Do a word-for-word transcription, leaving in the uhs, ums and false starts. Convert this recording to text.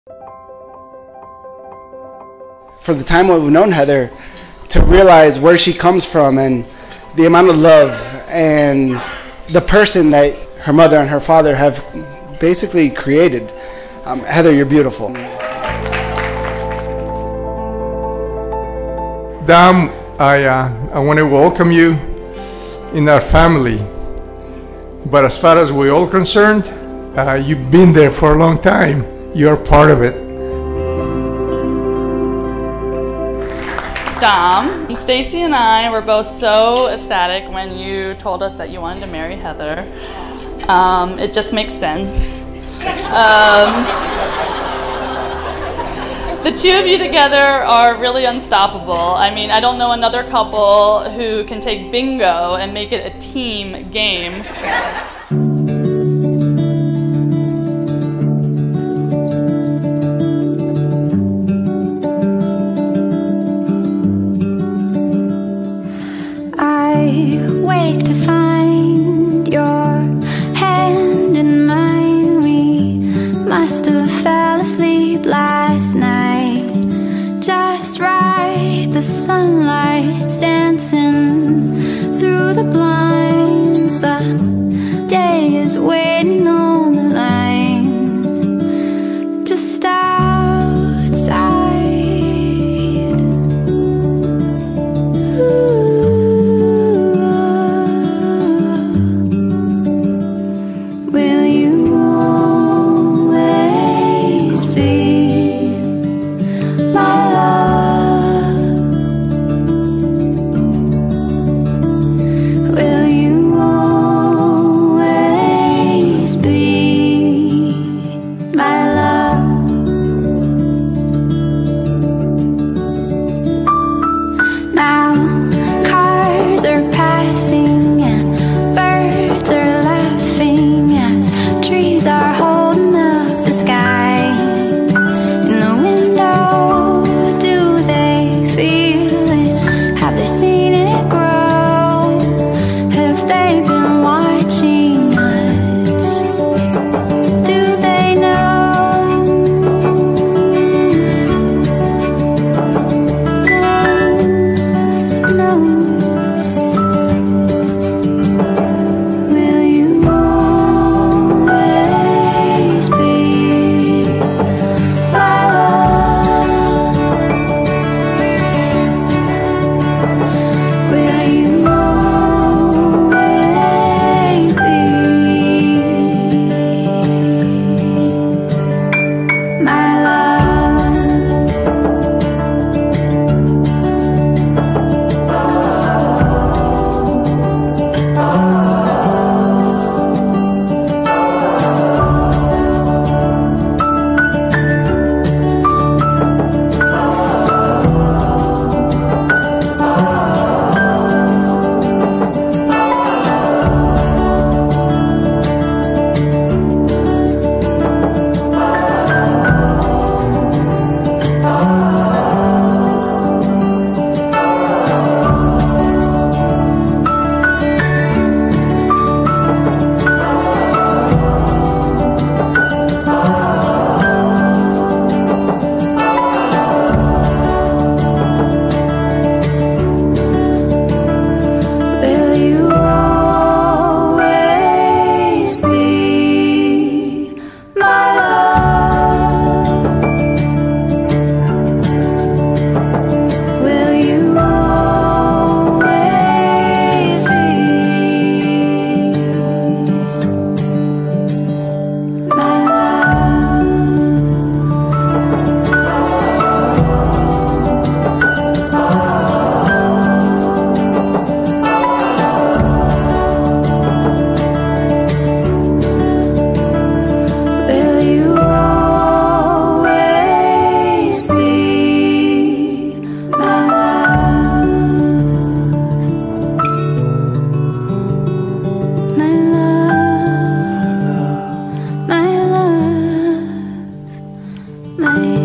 For the time we've known Heather, to realize where she comes from and the amount of love and the person that her mother and her father have basically created. Um, Heather, you're beautiful. Dom, I, uh, I want to welcome you in our family. But as far as we're all concerned, uh, you've been there for a long time. You're part of it. Dom, Stacy and I were both so ecstatic when you told us that you wanted to marry Heather. Um, it just makes sense. Um, the two of you together are really unstoppable. I mean, I don't know another couple who can take bingo and make it a team game. Wake to find your hand in mine. We must have fell asleep last night. Just right, the sunlight's dancing through the blinds. The day is waiting on the line, just outside. my